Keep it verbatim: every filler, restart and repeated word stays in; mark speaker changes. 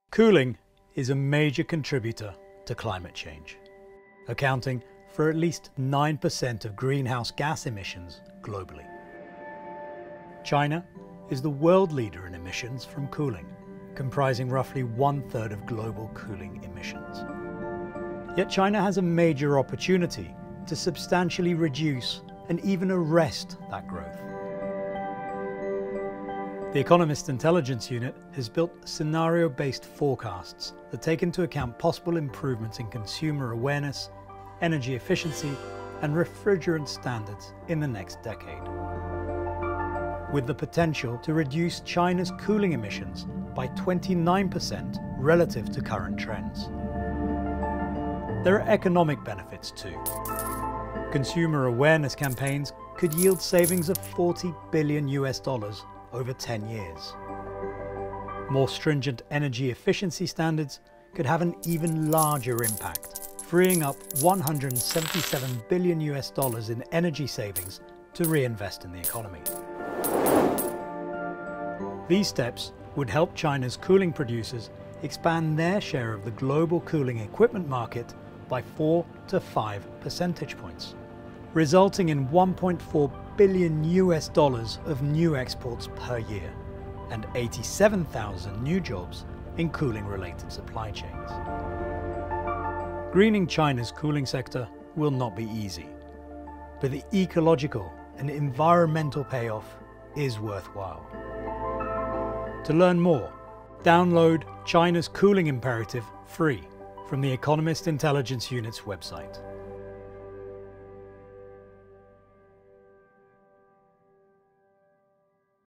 Speaker 1: Cooling is a major contributor to climate change, accounting for at least nine percent of greenhouse gas emissions globally. China is the world leader in emissions from cooling, comprising roughly one-third of global cooling emissions. Yet China has a major opportunity to substantially reduce and even arrest that growth. The Economist Intelligence Unit has built scenario-based forecasts that take into account possible improvements in consumer awareness, energy efficiency, and refrigerant standards in the next decade, with the potential to reduce China's cooling emissions by twenty-nine percent relative to current trends. There are economic benefits too. Consumer awareness campaigns could yield savings of forty billion U S dollars over ten years. More stringent energy efficiency standards could have an even larger impact, freeing up one hundred seventy-seven billion U S dollars in energy savings to reinvest in the economy. These steps would help China's cooling producers expand their share of the global cooling equipment market by four to five percentage points, resulting in one point four billion U S dollars of new exports per year and eighty-seven thousand new jobs in cooling-related supply chains. Greening China's cooling sector will not be easy, but the ecological and environmental payoff is worthwhile. To learn more, download China's Cooling Imperative free from the Economist Intelligence Unit's website.